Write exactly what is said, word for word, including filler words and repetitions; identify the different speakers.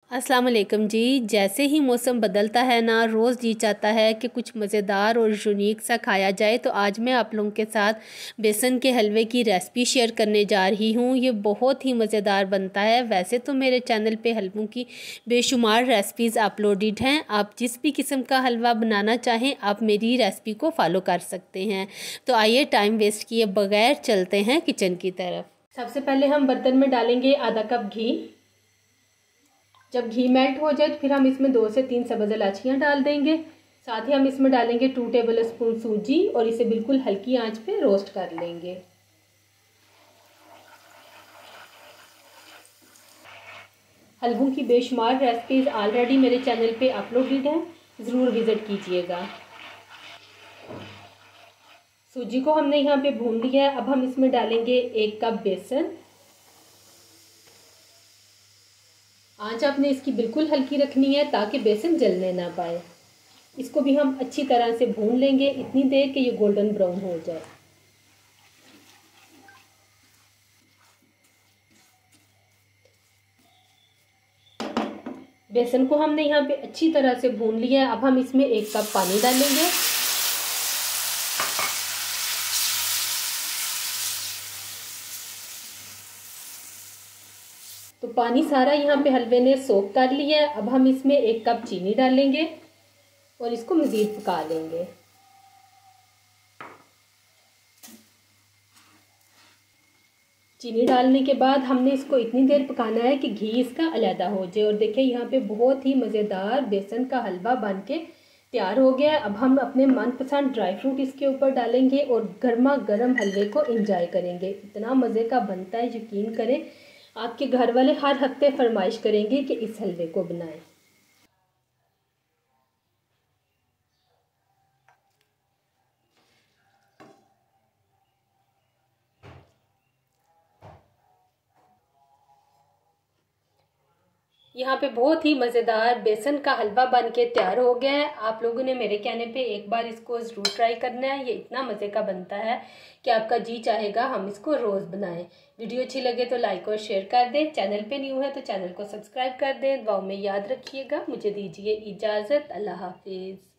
Speaker 1: अस्सलाम वालेकुम जी। जैसे ही मौसम बदलता है ना, रोज़ जी चाहता है कि कुछ मज़ेदार और यूनिक सा खाया जाए। तो आज मैं आप लोगों के साथ बेसन के हलवे की रेसिपी शेयर करने जा रही हूँ। ये बहुत ही मज़ेदार बनता है। वैसे तो मेरे चैनल पे हलवों की बेशुमार रेसिपीज़ अपलोडेड हैं। आप जिस भी किस्म का हलवा बनाना चाहें आप मेरी रेसिपी को फॉलो कर सकते हैं। तो आइए टाइम वेस्ट किए बगैर चलते हैं किचन की तरफ। सबसे पहले हम बर्तन में डालेंगे आधा कप घी। जब घी मेल्ट हो जाए तो फिर हम इसमें दो से तीन सब्ज़ इलायचियाँ डाल देंगे। साथ ही हम इसमें डालेंगे टू टेबल स्पून सूजी और इसे बिल्कुल हल्की आंच पे रोस्ट कर लेंगे। हलवों की बेशुमार रेसिपीज़ ऑलरेडी मेरे चैनल पे अपलोडेड हैं, ज़रूर विज़िट कीजिएगा। सूजी को हमने यहाँ पे भून लिया है। अब हम इसमें डालेंगे एक कप बेसन। आंच आपने इसकी बिल्कुल हल्की रखनी है ताकि बेसन जलने ना पाए। इसको भी हम अच्छी तरह से भून लेंगे इतनी देर कि ये गोल्डन ब्राउन हो जाए। बेसन को हमने यहाँ पे अच्छी तरह से भून लिया है। अब हम इसमें एक कप पानी डालेंगे। तो पानी सारा यहाँ पे हलवे ने सोख कर लिया है। अब हम इसमें एक कप चीनी डालेंगे और इसको मज़ीद पका लेंगे। चीनी डालने के बाद हमने इसको इतनी देर पकाना है कि घी इसका अलहदा हो जाए। और देखिए यहाँ पे बहुत ही मज़ेदार बेसन का हलवा बन के तैयार हो गया है। अब हम अपने मनपसंद ड्राई फ्रूट इसके ऊपर डालेंगे और गर्मा गर्म हलवे को एंजॉय करेंगे। इतना मज़े का बनता है, यकीन करें आपके घर वाले हर हफ्ते फरमाइश करेंगे कि इस हलवे को बनाएं। यहाँ पे बहुत ही मज़ेदार बेसन का हलवा बन के तैयार हो गया है। आप लोगों ने मेरे कहने पे एक बार इसको ज़रूर ट्राई करना है। ये इतना मज़े का बनता है कि आपका जी चाहेगा हम इसको रोज़ बनाएं। वीडियो अच्छी लगे तो लाइक और शेयर कर दें। चैनल पे न्यू है तो चैनल को सब्सक्राइब कर दें। दुआओं में याद रखिएगा। मुझे दीजिए इजाज़त। अल्लाह हाफिज़।